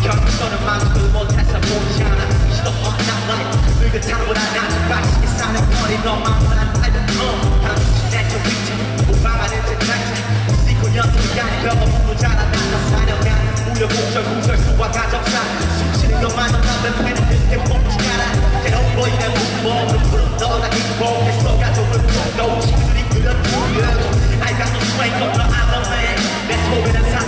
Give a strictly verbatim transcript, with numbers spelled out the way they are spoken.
경선은 만족을 못해서 보지 않아 시도 뻔한 life 늙은타보다 나는 빠지게 사는 거리 너만보다 알던 어 당신 내적 위치 오방하는 제작자 지코 연습이 아닌 병업으로 자라난 사령한 무려 공절 구설수와 가정사 숨쉬는 것만도 남는 패는 듯해 멈지 않아 때론 보이는 무모를 푸른 너나 행복했어 가족을 풀어 친구들이 그런 부여 I got no strength of the other man 내 소리는 사